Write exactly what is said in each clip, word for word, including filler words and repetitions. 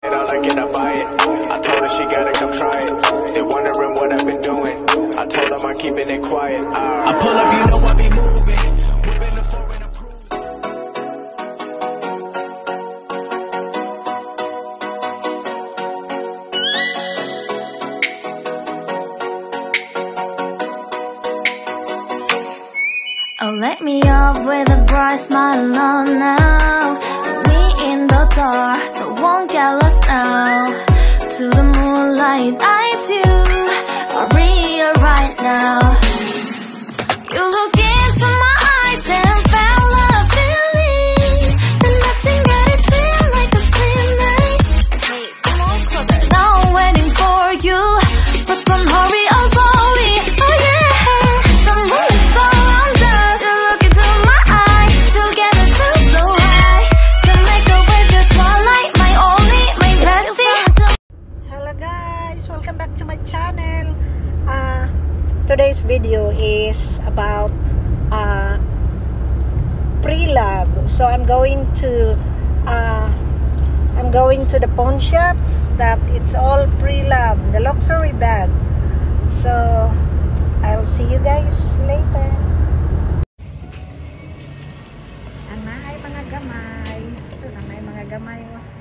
All I get, I buy it. I told her she gotta come try it. They're wondering what I've been doing. I told them I'm keeping it quiet. I pull up, you know I be moving. Whipping the foreign approved. Oh, let me up with a bright smile on now. Put me in the dark, so won't get lost now. To the moonlight, eyes you are real right now. You look into my eyes and felt a feeling. There's nothing that it feels like a sweet night. Hey, come on, closer. Now I'm waiting for you, but don't hurry, oh slowly. Oh yeah, the moon is so round us. You look into my eyes, together feel so high. To make a way, just one light, my only, my bestie. Hello guys, welcome back to my channel. Uh, today's video is about uh, pre-love. So I'm going to uh, I'm going to the pawn shop that it's all pre-love, the luxury bag. So I'll see you guys later. Anay mga gamay. So anay mga gamay.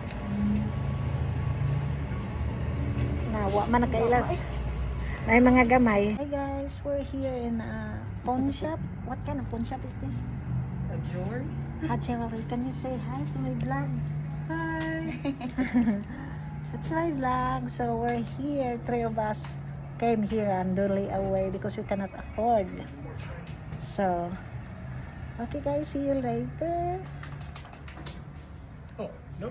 Nawa man nakailas. Nay mga gamay. Hi guys, we're here in a pawn shop. What kind of pawn shop is this? A jewelry? Hi, Jewelry. Can you say hi to my vlog? Hi! That's my vlog. So we're here. Three of us came here and only away because we cannot afford. So, okay guys, see you later. Oh, no.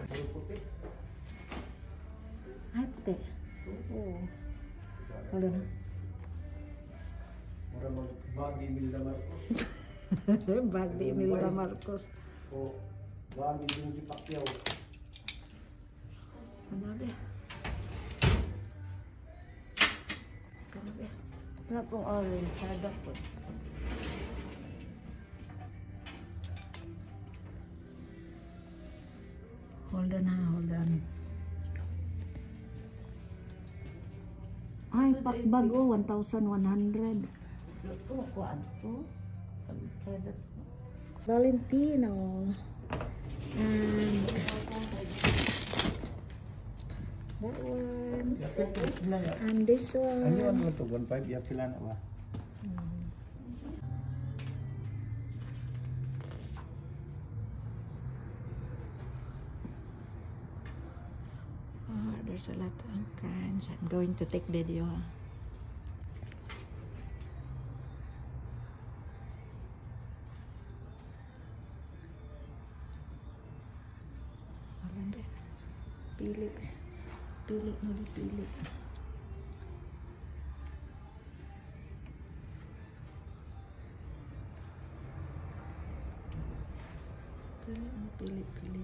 Ay, puti. Oh. Hold on. Bag di Imelda Marcos. Bag di Imelda Marcos. O bag di Bungi Pacquiao. Ano ba? Ano ba? Wala pong orange. Sada po. Hold on ha, hold on. Ay, pakbag o, one thousand one hundred. Ito, kuhaan to. Valentino. And that one. And this Ano one. ano to? one five ya pila na ba? Oh, there's a lot of kinds. I'm going to take video. Pili. Pili mo pili. Pili mo pili pili.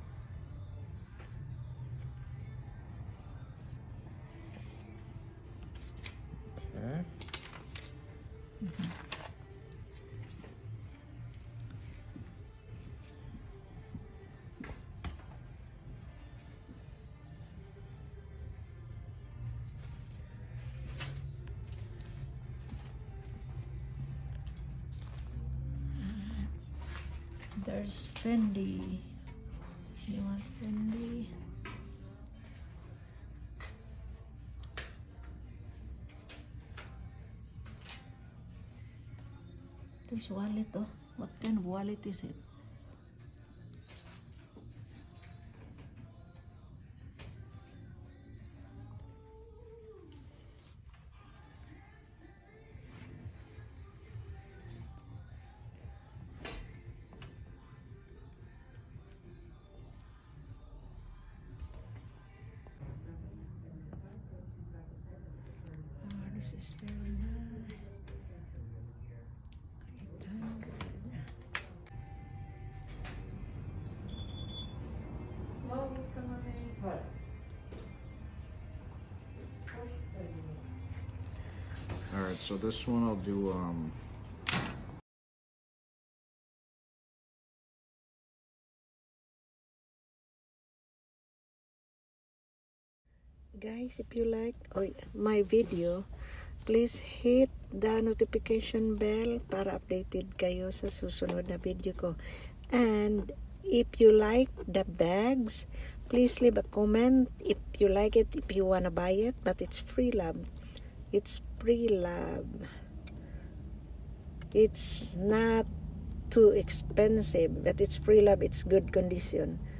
Okay. Mm-hmm. There's Fendi. You want Fendi? There's wallet. Oh, what kind of wallet is it? This is very nice. eight hundred. All right, so this one I'll do um Guys, if you like oh, my video, please hit the notification bell para updated kayo sa susunod na video ko. And if you like the bags, please leave a comment if you like it, if you wanna buy it. But it's free love. It's free love. It's not too expensive, but it's free love. It's good condition.